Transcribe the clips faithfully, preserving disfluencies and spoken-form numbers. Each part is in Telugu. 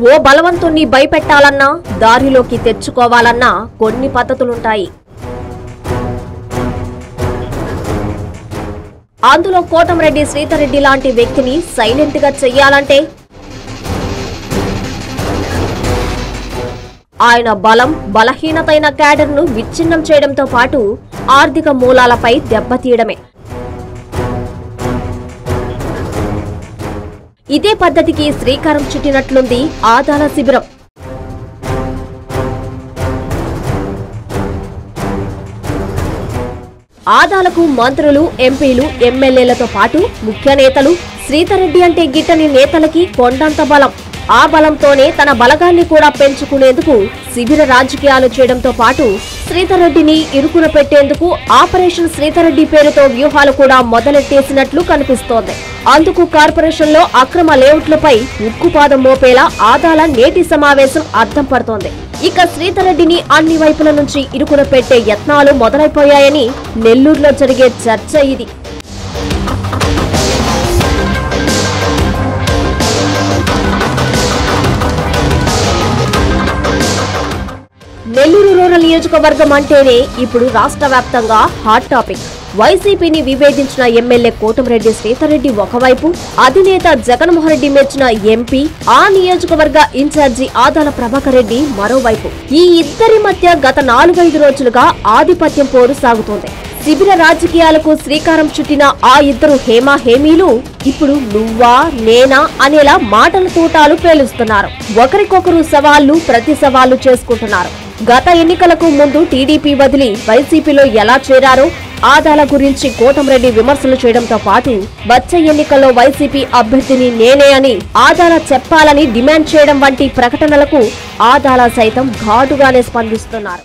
ఓ బలవంతుణ్ణి భయపెట్టాలన్నా దారిలోకి తెచ్చుకోవాలన్నా కొన్ని పద్ధతులుంటాయి. అందులో కోటంరెడ్డి శ్రీధర్రెడ్డి లాంటి వ్యక్తిని సైలెంట్ గా చెయ్యాలంటే ఆయన బలం బలహీనతైన క్యాడర్ ను విచ్ఛిన్నం చేయడంతో పాటు ఆర్థిక మూలాలపై దెబ్బతీయడమే. ఇదే పద్ధతికి శ్రీకారం చుట్టినట్లుంది ఆదాల శిబిరం. ఆదాలకు మంత్రులు, ఎంపీలు, ఎమ్మెల్యేలతో పాటు ముఖ్య నేతలు. శ్రీధర్రెడ్డి అంటే గిట్టని నేతలకి కొండంత బలం. ఆ బలంతోనే తన బలగాన్ని కూడా పెంచుకునేందుకు శిబిర రాజకీయాలు చేయడంతో పాటు శ్రీధర్రెడ్డిని ఇరుకున పెట్టేందుకు ఆపరేషన్ శ్రీధర్రెడ్డి పేరుతో వ్యూహాలు కూడా మొదలెట్టేసినట్లు కనిపిస్తోంది. అందుకు కార్పొరేషన్ లో అక్రమ లేఅవుట్లపై ఉక్కుపాదం మోపేలా ఆదాల నేటి సమావేశం అద్దం పడుతోంది. ఇక శ్రీధర్రెడ్డిని అన్ని వైపుల నుంచి ఇరుకున పెట్టే యత్నాలు మొదలైపోయాయని నెల్లూరులో జరిగే చర్చ ఇది. నెల్లూరు రూరల్ నియోజకవర్గం అంటేనే ఇప్పుడు రాష్ట్ర వ్యాప్తంగా హాట్ టాపిక్. వైసీపీని విభేదించిన ఎమ్మెల్యే కోటంరెడ్డి శ్రీధర్రెడ్డి ఒకవైపు, అధినేత జగన్మోహన్ రెడ్డి మెచ్చిన ఎంపీ, ఆ నియోజకవర్గ ఇన్ఛార్జి ఆదాల ప్రభాకర్ రెడ్డి మరోవైపు. ఈ ఇద్దరి మధ్య గత నాలుగైదు రోజులుగా ఆధిపత్యం పోరు సాగుతోంది. శిబిర రాజకీయాలకు శ్రీకారం చుట్టిన ఆ ఇద్దరు హేమా హేమీలు ఇప్పుడు నువ్వా నేనా అనేలా మాటల తూటాలు పేలుస్తున్నారు. ఒకరికొకరు సవాళ్లు ప్రతి సవాళ్లు చేసుకుంటున్నారు. గత ఎన్నికలకు ముందు టీడీపీ వదిలి వైసీపీలో ఎలా చేరారో ఆదాల గురించి కోటంరెడ్డి విమర్శలు చేయడంతో పాటు వచ్చే ఎన్నికల్లో వైసీపీ అభ్యర్థిని నేనే అని ఆదాల చెప్పాలని డిమాండ్ చేయడం వంటి ప్రకటనలకు ఆదాల సైతం ఘాటుగానే స్పందిస్తున్నారు.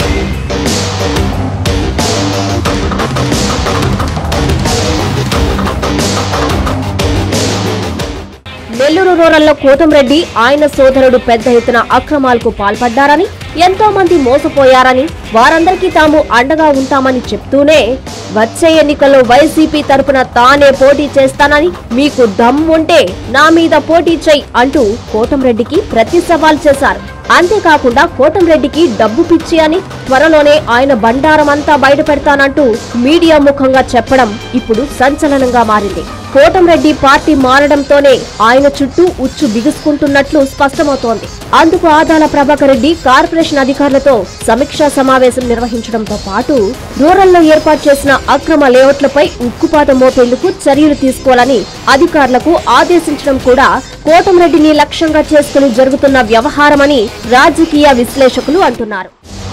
నెల్లూరు రూరల్లో కోటంరెడ్డి, ఆయన సోదరుడు పెద్ద ఎత్తున అక్రమాలకు పాల్పడ్డారని, ఎంతో మంది మోసపోయారని, వారందరికీ తాము అండగా ఉంటామని చెప్తూనే వచ్చే ఎన్నికల్లో వైసీపీ తరపున తానే పోటీ చేస్తానని, మీకు దమ్ముంటే నా మీద పోటీ చెయ్యి అంటూ కోటంరెడ్డికి ప్రతి సవాల్ చేశారు. అంతేకాకుండా కోటంరెడ్డికి డబ్బు పిచ్చి అని, త్వరలోనే ఆయన బండారం అంతా బయట పెడతానంటూ మీడియా ముఖంగా చెప్పడం ఇప్పుడు సంచలనంగా మారింది. కోటంరెడ్డి పార్టీ మారడంతోనే ఆయన చుట్టూ ఉచ్చు బిగుసుకుంటున్నట్లు స్పష్టమవుతోంది. అందుకు ఆదాల ప్రభాకర్ రెడ్డి కార్పొరేషన్ అధికారులతో సమీక్షా సమావేశం నిర్వహించడంతో పాటు రూరల్లో ఏర్పాటు చేసిన అక్రమ లేఅవుట్లపై ఉక్కుపాదం మోపేందుకు చర్యలు తీసుకోవాలని అధికారులకు ఆదేశించడం కూడా కోటంరెడ్డిని లక్ష్యంగా చేసుకుని జరుగుతున్న వ్యవహారమని రాజకీయ విశ్లేషకులు అంటున్నారు.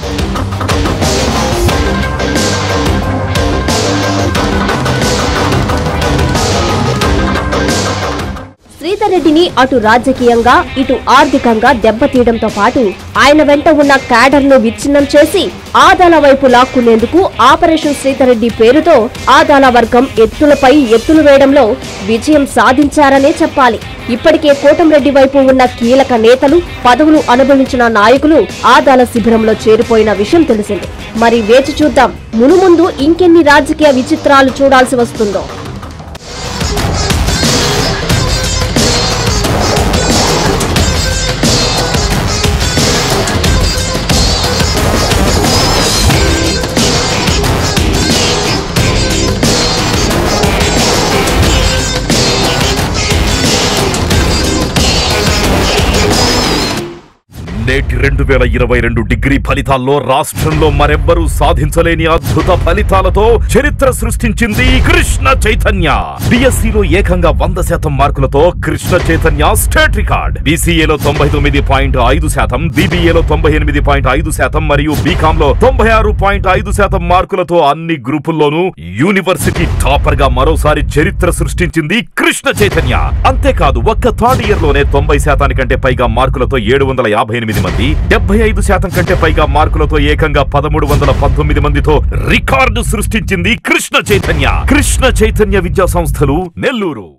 శ్రీధర్రెడ్డిని అటు రాజకీయంగా ఇటు ఆర్థికంగా దెబ్బతీయడంతో పాటు ఆయన వెంట ఉన్న క్యాడర్ ను విచ్ఛిన్నం చేసి ఆదాల వైపు లాక్కునేందుకు ఆపరేషన్ శ్రీధర్రెడ్డి పేరుతో ఆదాల వర్గం ఎత్తులపై ఎత్తులు వేయడంలో విజయం సాధించారనే చెప్పాలి. ఇప్పటికే కోటంరెడ్డి వైపు ఉన్న కీలక నేతలు, పదవులు అనుభవించిన నాయకులు ఆదాల శిబిరంలో చేరిపోయిన విషయం తెలిసిందే. మరి వేచి చూద్దాం, మునుముందు ఇంకెన్ని రాజకీయ విచిత్రాలు చూడాల్సి వస్తుందో. నేటి రెండు వేల ఇరవై రెండు డిగ్రీ ఫలితాల్లో రాష్ట్రంలో మరెవ్వరూ సాధించలేని అద్భుత ఫలితాలతో చరిత్ర సృష్టించింది కృష్ణ చైతన్య. బిఎస్సిలో ఏకంగా వంద శాతం మార్కులతో కృష్ణ చైతన్య స్టేట్ రికార్డ్. బీసీఏలో తొంభై తొమ్మిది పాయింట్ ఐదు శాతం, బీబీఏలో తొంభై ఎనిమిది పాయింట్ ఐదు శాతం మరియు బీకామ్ లో తొంభై ఆరు పాయింట్ ఐదు శాతం మార్కులతో అన్ని గ్రూపుల్లోనూ యూనివర్సిటీ టాపర్ గా మరోసారి చరిత్ర సృష్టించింది కృష్ణ చైతన్య. అంతేకాదు ఒక్క థర్డ్ ఇయర్ లోనే తొంభై శాతానికంటే పైగా మార్కులతో ఏడు వందల యాభై ఎనిమిది మంది, డెబ్బై ఐదు శాతం కంటే పైగా మార్కులతో ఏకంగా పదమూడు వందల పంతొమ్మిది మందితో రికార్డు సృష్టించింది కృష్ణ చైతన్య. కృష్ణ చైతన్య విద్యా సంస్థలు, నెల్లూరు.